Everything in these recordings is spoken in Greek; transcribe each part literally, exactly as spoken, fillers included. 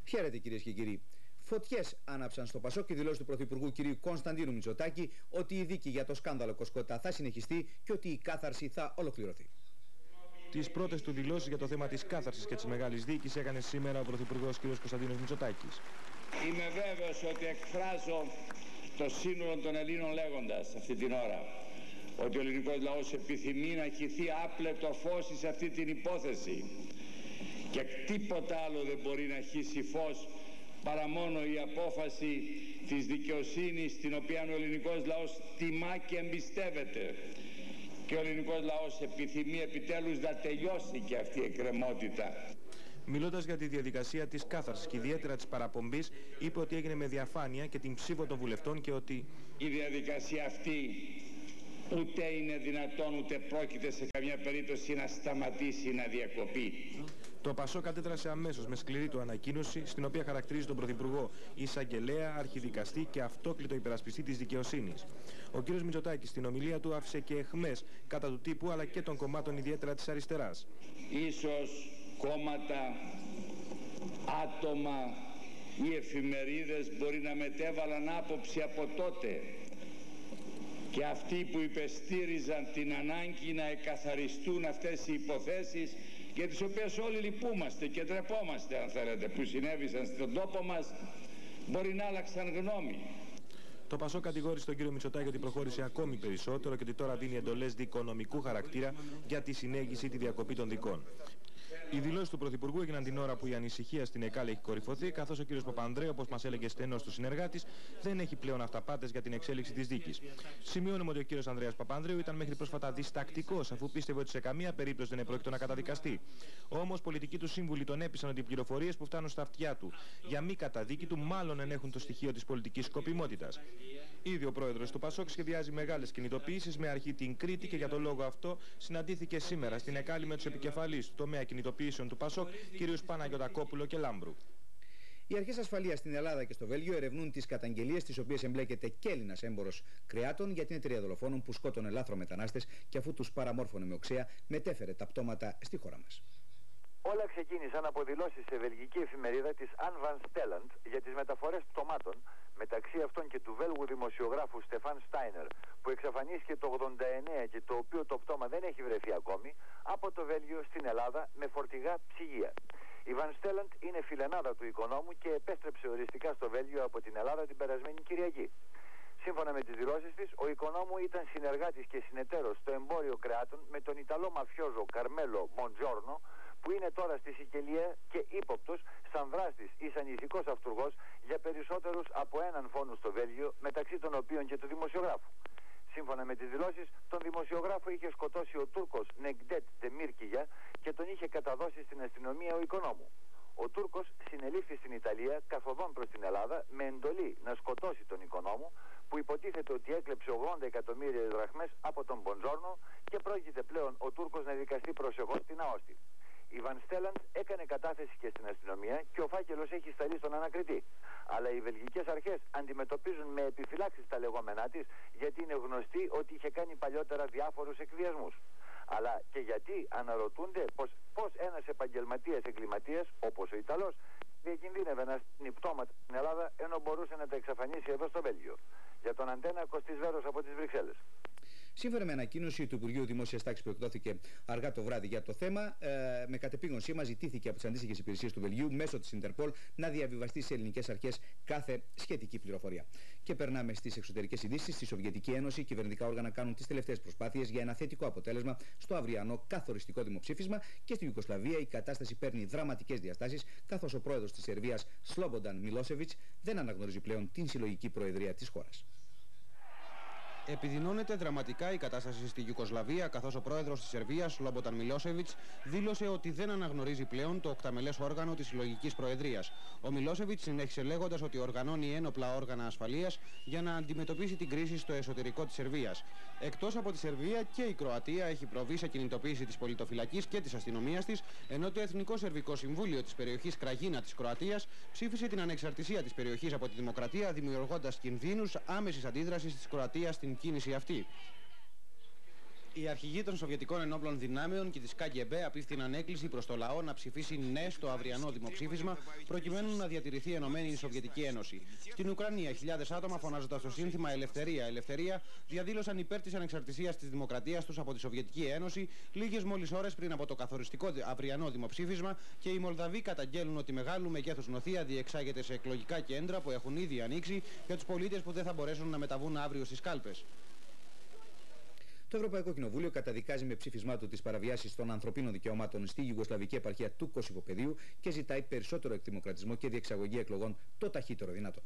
Χαίρετε κυρίες και κύριοι. Φωτιές άναψαν στο Πασόκ και δηλώσει του Πρωθυπουργού κ. Κωνσταντίνου Μητσοτάκη ότι η δίκη για το σκάνδαλο Κοσκότα θα συνεχιστεί και ότι η κάθαρση θα ολοκληρωθεί. Τις πρώτες του δηλώσεις για το θέμα της κάθαρσης και της μεγάλης δίκης έκανε σήμερα ο Πρωθυπουργός κ. Κωνσταντίνος Μητσοτάκης. Είμαι βέβαιος ότι εκφράζω το σύνολο των Ελλήνων λέγοντας αυτή την ώρα ότι ο ελληνικός λαός επιθυμεί να χυθεί άπλετο φως σε αυτή την υπόθεση και τίποτα άλλο δεν μπορεί να χύσει φως παρά μόνο η απόφαση της δικαιοσύνης την οποία ο ελληνικός λαός τιμά και εμπιστεύεται. Και ο ελληνικός λαός επιθυμεί επιτέλους να τελειώσει και αυτή η εκκρεμότητα. Μιλώντας για τη διαδικασία της κάθαρσης και ιδιαίτερα της παραπομπής, είπε ότι έγινε με διαφάνεια και την ψήφο των βουλευτών και ότι η διαδικασία αυτή ούτε είναι δυνατόν ούτε πρόκειται σε καμιά περίπτωση να σταματήσει, να διακοπεί. Το Πασόκ αντέδρασε αμέσως με σκληρή του ανακοίνωση, στην οποία χαρακτηρίζει τον Πρωθυπουργό εισαγγελέα, αρχιδικαστή και αυτόκλητο υπερασπιστή της δικαιοσύνης. Ο κ. Μητσοτάκης στην ομιλία του άφησε και αιχμές κατά του τύπου αλλά και των κομμάτων ιδιαίτερα της αριστεράς. Ίσως κόμματα, άτομα ή εφημερίδες μπορεί να μετέβαλαν άποψη από τότε. Και αυτοί που υπεστήριζαν την ανάγκη να εκαθαριστούν αυτές οι υποθέσεις για τις οποίες όλοι λυπούμαστε και ντρεπόμαστε αν θέλετε που συνέβησαν στον τόπο μας, μπορεί να άλλαξαν γνώμη. Το Πασόκ κατηγόρησε τον κύριο Μητσοτάκη ότι προχώρησε ακόμη περισσότερο και ότι τώρα δίνει εντολές δικονομικού χαρακτήρα για τη συνέχιση τη διακοπή των δικών. Οι δηλώσεις του Πρωθυπουργού έγιναν την ώρα που η ανησυχία στην ΕΚΑΛ έχει κορυφωθεί, καθώς ο κ. Παπανδρέου, όπως μας έλεγε στενός του συνεργάτης, δεν έχει πλέον αυταπάτες για την εξέλιξη της δίκης. Σημειώνουμε ότι ο κ. Ανδρέας Παπανδρέου ήταν μέχρι πρόσφατα διστακτικός, αφού πίστευε ότι σε καμία περίπτωση δεν επρόκειτο να καταδικαστεί. Όμως, πολιτικοί του σύμβουλοι τον έπεισαν ότι οι πληροφορίες που φτάνουν στα αυτιά του για μη καταδίκη του μάλλον ενέχουν το στοιχείο της πολιτικής σκοπιμότητας. Ήδη ο πρόεδρος του Πασόκ σχεδιάζει μεγάλες κινητοποιήσεις με αρχή την Κρήτη και για τον λόγο αυτό συναντήθηκε σήμερα στην ΕΚΑΛ με τους επικεφαλείς του τομέα κινητοποιήσεων του Πασόκ, κ. Παναγιωτακόπουλο και Λάμπρου. Οι αρχές ασφαλείας στην Ελλάδα και στο Βέλγιο ερευνούν τις καταγγελίες τις οποίες εμπλέκεται και Έλληνας έμπορος κρεάτων για την εταιρεία δολοφόνων που σκότωνε λάθρομετανάστες και αφού τους παραμόρφωνε με οξέα μετέφερε τα πτώματα στη χώρα μας. Όλα ξεκίνησαν από δηλώσεις σε βελγική εφημερίδα της Anne van Stellant για τις μεταφορές πτωμάτων μεταξύ αυτών και του Βέλγου δημοσιογράφου Στεφάν Στάινερ που εξαφανίστηκε το ογδόντα εννέα και το οποίο το πτώμα δεν έχει βρεθεί ακόμη από το Βέλγιο στην Ελλάδα με φορτηγά ψυγεία. Η Van Stellant είναι φιλενάδα του οικονόμου και επέστρεψε οριστικά στο Βέλγιο από την Ελλάδα την περασμένη Κυριακή. Σύμφωνα με τις δηλώσεις της, ο οικονόμου ήταν συνεργάτης και συνεταίρος στο εμπόριο κρεάτων με τον Ιταλό μαφιόζο Καρμέλο Μοντζόρνο, που είναι τώρα στη Σικελία και ύποπτος σαν δράστης ή σαν ηθικός αυτουργός για περισσότερους από έναν φόνο στο Βέλγιο, μεταξύ των οποίων και του δημοσιογράφου. Σύμφωνα με τις δηλώσεις, τον δημοσιογράφο είχε σκοτώσει ο Τούρκος Νεγκντέτ Ντεμίρκιγια και τον είχε καταδώσει στην αστυνομία ο οικονόμου. Ο Τούρκος συνελήφθη στην Ιταλία καθοδόν προς την Ελλάδα με εντολή να σκοτώσει τον οικονόμου, που υποτίθεται ότι έκλεψε ογδόντα εκατομμύρια δραχμές από τον Μποντζόρνο και πρόκειται πλέον ο Τούρκος να δικαστεί προσεχώς στην Αώστη. Η Van Stellant έκανε κατάθεση και στην αστυνομία και ο φάκελος έχει σταλεί στον ανακριτή. Αλλά οι βελγικές αρχές αντιμετωπίζουν με επιφυλάξεις τα λεγόμενά της, γιατί είναι γνωστή ότι είχε κάνει παλιότερα διάφορους εκβιασμούς. Αλλά και γιατί αναρωτούνται πως, πως ένας επαγγελματίας εγκληματίας, όπως ο Ιταλός, διακινδύνευε να στείλει πτώματα στην Ελλάδα ενώ μπορούσε να τα εξαφανίσει εδώ στο Βέλγιο. Για τον Αντένα, Κωστής Βέρος από τις Βρυξέλλες. Σύμφωνα με ανακοίνωση του Υπουργείου Δημόσιας Τάξης που εκδόθηκε αργά το βράδυ για το θέμα, ε, με κατεπήγον σήμα ζητήθηκε από τις αντίστοιχες υπηρεσίες του Βελγίου μέσω της Ιντερπολ να διαβιβαστεί σε ελληνικές αρχές κάθε σχετική πληροφορία. Και περνάμε στις εξωτερικές ειδήσεις. Στη Σοβιετική Ένωση, οι κυβερνητικά όργανα κάνουν τις τελευταίες προσπάθειες για ένα θετικό αποτέλεσμα στο αυριανό καθοριστικό δημοψήφισμα και στη Ιουγκοσλαβία η κατάσταση παίρνει δραματικές διαστάσεις, καθώς ο πρόεδρος της Σερβίας, Σλόμπονταν Μιλόσεβιτς, δεν αναγνωρίζει πλέον την συλλογική προεδρία της χώρας. Επιδεινώνεται δραματικά η κατάσταση στη Ιουγκοσλαβία, καθώς ο πρόεδρος της Σερβίας, Σλόμπονταν Μιλόσεβιτς, δήλωσε ότι δεν αναγνωρίζει πλέον το οκταμελές όργανο της συλλογικής προεδρίας. Ο Μιλόσεβιτς συνέχισε λέγοντας ότι οργανώνει ένοπλα όργανα ασφαλείας για να αντιμετωπίσει την κρίση στο εσωτερικό της Σερβίας. Εκτός από τη Σερβία και η Κροατία έχει προβεί σε κινητοποίηση της πολιτοφυλακής και της αστυνομίας της, ενώ το Εθνικό Σερβικό Συμβούλιο της περιοχής Κραγίνα της Κροατίας ψήφισε την ανεξαρτησία της περιοχής από τη Δημοκρατία, δημιουργώντας κινδύνους άμεσης αντίδρασης της Κροατίας στην κίνηση αυτή. Οι αρχηγοί των Σοβιετικών Ενόπλων Δυνάμεων και της Κα Γκι Μπι απίφθηναν έκκληση προς το λαό να ψηφίσει ναι στο αυριανό δημοψήφισμα, προκειμένου να διατηρηθεί ενωμένη η Σοβιετική Ένωση. Στην Ουκρανία, χιλιάδες άτομα, φωνάζοντας το σύνθημα Ελευθερία, Ελευθερία, διαδήλωσαν υπέρ της ανεξαρτησίας της δημοκρατίας τους από τη Σοβιετική Ένωση, λίγες μόλις ώρες πριν από το καθοριστικό αυριανό δημοψήφισμα, και οι Μολδαβοί καταγγέλνουν ότι μεγάλου μεγέθους νοθεία διεξάγεται σε εκλογικά κέντρα που έχουν ήδη ανοίξει για τους πολίτες που δεν θα μπορέσουν να μεταβούν αύριο στις κάλπες. Το Ευρωπαϊκό Κοινοβούλιο καταδικάζει με ψήφισμά του τις παραβιάσεις των ανθρωπίνων δικαιωμάτων στη Ιουγκοσλαβική επαρχία του Κωσυφοπεδίου και ζητάει περισσότερο εκδημοκρατισμό και διεξαγωγή εκλογών το ταχύτερο δυνατόν.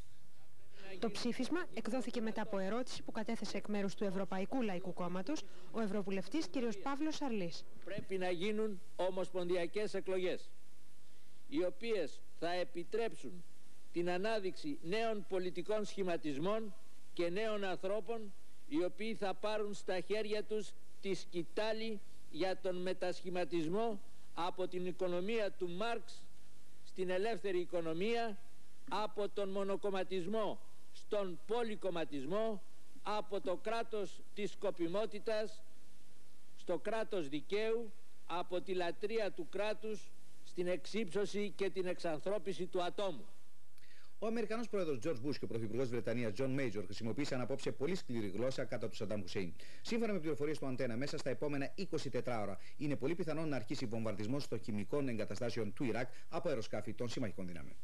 Το ψήφισμα εκδόθηκε μετά από ερώτηση που κατέθεσε εκ μέρους του Ευρωπαϊκού Λαϊκού Κόμματος ο Ευρωβουλευτής κ. Παύλος Αρλής. Πρέπει να γίνουν ομοσπονδιακές εκλογές, οι οποίες θα επιτρέψουν την ανάδειξη νέων πολιτικών σχηματισμών και νέων ανθρώπων, οι οποίοι θα πάρουν στα χέρια τους τη σκητάλη για τον μετασχηματισμό από την οικονομία του Μάρξ στην ελεύθερη οικονομία, από τον μονοκομματισμό στον πολυκομματισμό, από το κράτος της σκοπιμότητας στο κράτος δικαίου, από τη λατρεία του κράτους στην εξύψωση και την εξανθρώπιση του ατόμου. Ο Αμερικανός πρόεδρος Τζορτζ Μπούς και ο πρωθυπουργός Βρετανίας Τζον Μέιτζορ χρησιμοποίησαν απόψε πολύ σκληρή γλώσσα κατά του Σαντάμ Χουσέιν. Σύμφωνα με πληροφορίες του Αντένα, μέσα στα επόμενα είκοσι τέσσερις ώρα είναι πολύ πιθανό να αρχίσει βομβαρδισμός στο χημικών εγκαταστάσεων του Ιράκ από αεροσκάφη των συμμαχικών δυνάμεων.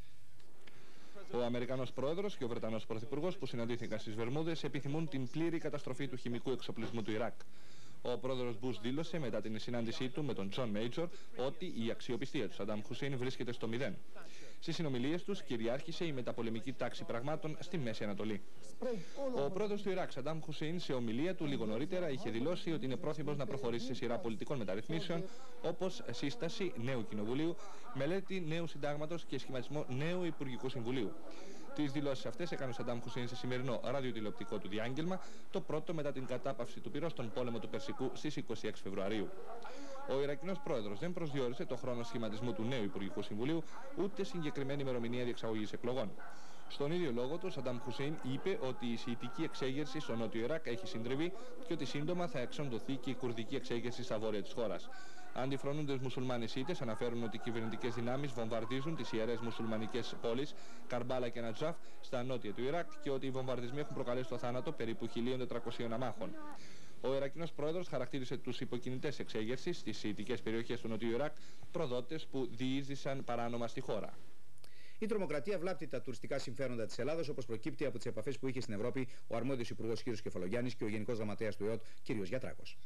Ο Αμερικανός πρόεδρος και ο Βρετανός πρωθυπουργός που συναντήθηκαν στις Βερμούδες επιθυμούν την πλήρη καταστροφή του χημικού εξοπλισμού του Ιράκ. Ο πρόεδρος Μπούς δήλωσε μετά την συνάντησή του με τον Τζον Μέιτζορ ότι η αξιοπιστία του Σαντάμ Χουσέιν βρίσκεται στο μηδέν. Στις συνομιλίες τους κυριάρχησε η μεταπολεμική τάξη πραγμάτων στη Μέση Ανατολή. Ο πρόεδρος του Ιράκ, Σαντάμ Χουσέιν, σε ομιλία του λίγο νωρίτερα είχε δηλώσει ότι είναι πρόθυμος να προχωρήσει σε σειρά πολιτικών μεταρρυθμίσεων, όπως σύσταση νέου κοινοβουλίου, μελέτη νέου συντάγματος και σχηματισμό νέου Υπουργικού Συμβουλίου. Τις δηλώσεις αυτές έκανε ο Σαντάμ Χουσέιν σε σημερινό ραδιοτηλεοπτικό του διάγγελμα, το πρώτο μετά την κατάπαυση του πυρός στον πόλεμο του Περσικού στις είκοσι έξι Φεβρουαρίου. Ο Ιρακινός πρόεδρος δεν προσδιορίσε το χρόνο σχηματισμού του νέου Υπουργικού Συμβουλίου, ούτε συγκεκριμένη ημερομηνία διεξαγωγής εκλογών. Στον ίδιο λόγο του, ο Σαντάμ Χουσέιν είπε ότι η σιητική εξέγερση στο νότιο Ιράκ έχει συντριβεί και ότι σύντομα θα εξοντωθεί και η κουρδική εξέγερση στα βόρεια της χώρας. Αντιφρονούντες μουσουλμάνοι Σιήτες αναφέρουν ότι οι κυβερνητικές δυνάμεις βομβαρδίζουν τις ιερές μουσουλμανικές πόλεις Καρμπάλα και Νατζάφ στα νότια του Ιράκ και ότι οι βομβαρδισμοί έχουν προκαλέσει το θάνατο περίπου χίλια τετρακοσίων αμάχων. Ο Ιρακινός πρόεδρος χαρακτήρισε τους υποκινητές εξέγερσης στις σιητικές περιοχές του νότιου Ιράκ προδότες που διείσδησαν παράνομα στη χώρα. Η τρομοκρατία βλάπτει τα τουριστικά συμφέροντα της Ελλάδος, όπως προκύπτει από τις επαφές που είχε στην Ευρώπη ο αρμόδιος υπουργός κ. Κεφαλογιάννης και ο γενικός γραμματέας του ΕΟΤ κ. Γιατράκος.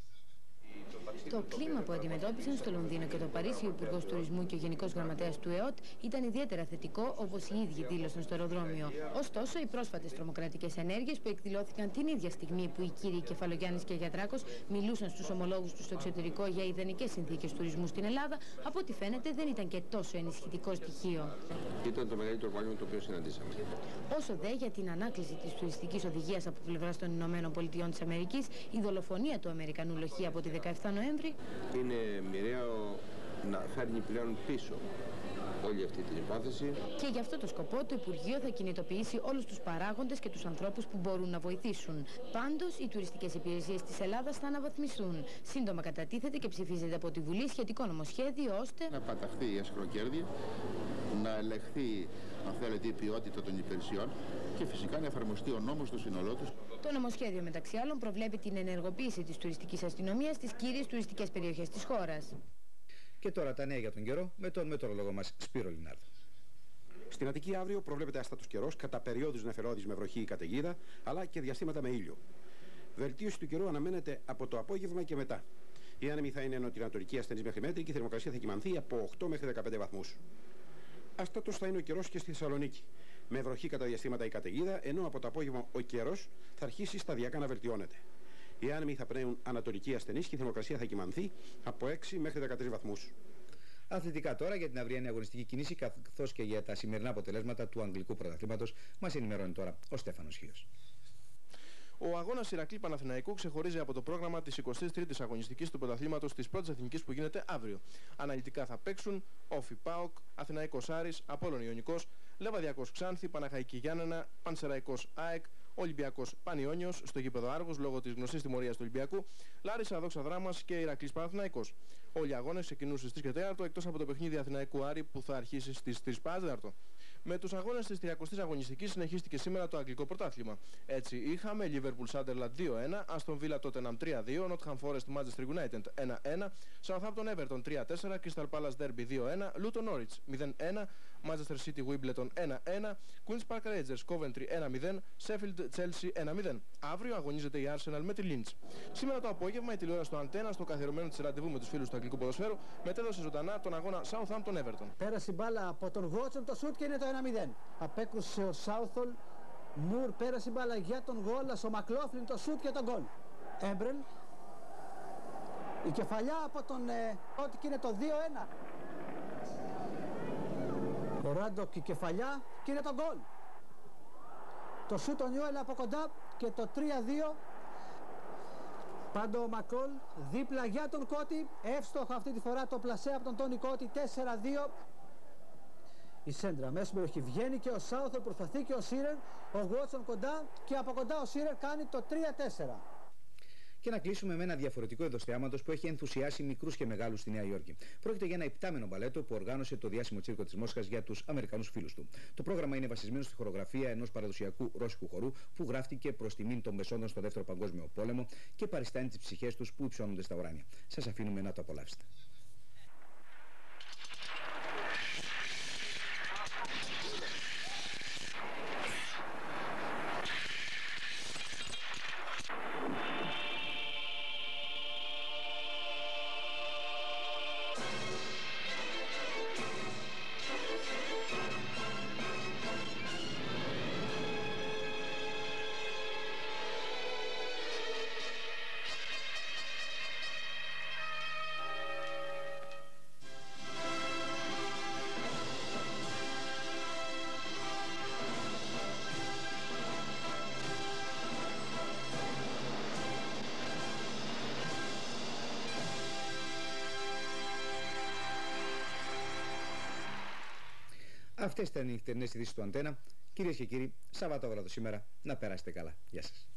Το κλίμα που αντιμετώπισαν στο Λονδίνο και το Παρίσι ο Υπουργός Τουρισμού και ο Γενικός Γραμματέας του ΕΟΤ ήταν ιδιαίτερα θετικό, όπως οι ίδιοι δήλωσαν στο αεροδρόμιο. Ωστόσο, οι πρόσφατες τρομοκρατικές ενέργειες που εκδηλώθηκαν την ίδια στιγμή που οι κύριοι Κεφαλογιάννης και Γιατράκος μιλούσαν στους ομολόγους τους στο εξωτερικό για ιδανικές συνθήκες τουρισμού στην Ελλάδα, από ό,τι φαίνεται δεν ήταν και τόσο ενισχυτικό στοιχείο. Ήταν το μεγαλύτερο πρόβλημα το οποίο συναντήσαμε. Όσο δε για την ανάκληση της τουριστικής οδηγίας από πλευράς των Ηνωμένων Πολιτειών της Αμερικής, η δολοφονία του Αμερικανού λοχή από τη δεκαεφτά Νοέμβρη. Είναι μοιραίο να φέρνει πλέον πίσω όλη αυτή την υπόθεση. Και γι' αυτό το σκοπό το Υπουργείο θα κινητοποιήσει όλους τους παράγοντες και τους ανθρώπους που μπορούν να βοηθήσουν. Πάντως, οι τουριστικές υπηρεσίες της Ελλάδας θα αναβαθμιστούν. Σύντομα κατατίθεται και ψηφίζεται από τη Βουλή σχετικό νομοσχέδιο ώστε να παταχθεί η ασχροκέρδεια, να ελεγχθεί, αν θέλετε, η ποιότητα των υπηρεσιών και φυσικά να εφαρμοστεί ο νόμος στο σύνολό του. Το νομοσχέδιο, μεταξύ άλλων, προβλέπει την ενεργοποίηση της τουριστικής αστυνομίας στις κύριες τουριστικές περιοχές της χώρας. Και τώρα τα νέα για τον καιρό με τον μετεωρολόγο μας Σπύρο Λινάρδο. Στην Αττική αύριο προβλέπεται άστατος καιρός, κατά περιόδους νεφελώδης με βροχή ή καταιγίδα, αλλά και διαστήματα με ήλιο. Βελτίωση του καιρού αναμένεται από το απόγευμα και μετά. Η άνεμη θα είναι νοτιοανατολική ασθενής μέχρι μέτρη και η θερμοκρασία θα κυμανθεί από οκτώ μέχρι δεκαπέντε βαθμούς. Άστατος θα είναι ο καιρός και στη Θεσσαλονίκη. Με βροχή κατά διαστήματα ή καταιγίδα, ενώ από το απόγευμα ο καιρός θα αρχίσει σταδιακά να βελτιώνεται. Οι άνεμοι θα πνέουν ανατολική ασθενής και η θερμοκρασία θα κυμανθεί από έξι μέχρι δεκατρείς βαθμούς. Αθλητικά τώρα για την αυριανή αγωνιστική κίνηση καθώς και για τα σημερινά αποτελέσματα του Αγγλικού Πρωταθλήματος μας ενημερώνει τώρα ο Στέφανος Χίος. Ο αγώνας Ηρακλή Παναθηναϊκού ξεχωρίζει από το πρόγραμμα της εικοστής τρίτης αγωνιστικής του πρωταθλήματος της πρώτης εθνικής που γίνεται αύριο. Αναλυτικά θα παίξουν Όφι ΠΑΟΚ, Αθηναϊκός Άρης, Απόλλων Ιωνικός, Λεβαδιακός Ξάνθη, Παναχαϊκή Γιάννενα, Πανσεραϊκός ΑΕΚ, Ολυμπιακός Πανιόνιος στο γήπεδο Άργος λόγω της γνωστής τιμωρίας του Ολυμπιακού. Λάρισα Δόξα Δράμας και Ηρακλής Παναθηναϊκός. Όλοι οι αγώνες ξεκινούν στις τρεις και τέσσερα εκτός από το παιχνίδι Αθηναϊκού Άρη που θα αρχίσει στις τρεις παρά τέταρτο. Με τους αγώνες της τριακοστής αγωνιστικής συνεχίστηκε σήμερα το αγγλικό πρωτάθλημα. Έτσι είχαμε Liverpool Sunderland δύο ένα, Aston Villa Tottenham τρία δύο, Nottingham Forest Manchester United ένα ένα, Southampton Everton τρία τέσσερα, Crystal Palace Derby δύο ένα, Luton Norwich μηδέν ένα, Manchester City Wimbledon ένα ένα, Queen's Park Rangers Coventry ένα μηδέν, Sheffield Chelsea ένα μηδέν. Αύριο αγωνίζεται η Arsenal με τη Leeds. Σήμερα το απόγευμα η τηλεόραση του Αντένα στο καθιερωμένο της ραντεβού με τους φίλους του αγγλικού ποδοσφαίρου μετέδωσε ζωντανά τον αγώνα Southampton Everton. Πέρασε η μπάλα από τον Watson το σουτ και είναι το ένα μηδέν. Απέκρουσε ο Southall, Μουρ πέρασε η μπάλα για τον Γόλας, ο Μακλόφλιν το σουτ και τον γκολ. Έμπρελ, η κεφαλιά από τον ε, ότι και είναι το δύο ένα. Ο Ράντοκ η κεφαλιά και είναι το γκολ. Το σουτ του Νιούελ από κοντά και το τρία δύο. Πάντο ο Μακόλ δίπλα για τον Κώτη, εύστοχο αυτή τη φορά το πλασέ από τον Τόνι Κώτη, τέσσερα δύο. Η σέντρα μέσα στην περιοχή βγαίνει και ο Σάουθολ προσπαθεί και ο Σίρερ, ο Γουότσον κοντά και από κοντά ο Σίρερ κάνει το τρία τέσσερα. Και να κλείσουμε με ένα διαφορετικό είδος θεάματος που έχει ενθουσιάσει μικρούς και μεγάλους στη Νέα Υόρκη. Πρόκειται για ένα επτάμενο μπαλέτο που οργάνωσε το διάσημο τσίρκο της Μόσχας για τους Αμερικανούς φίλους του. Το πρόγραμμα είναι βασισμένο στη χορογραφία ενός παραδοσιακού ρώσικου χορού που γράφτηκε προς τιμήν των Μεσόντων στο Δεύτερο Παγκόσμιο Πόλεμο και παριστάνει τις ψυχές τους που υψώνονται στα ουράνια. Σας αφήνουμε να το απολαύσετε. Αυτές ήταν οι νυχτερινές ειδήσεις του Αντένα. Κυρίες και κύριοι, Σαββατόβραδο σήμερα. Να περάσετε καλά. Γεια σας.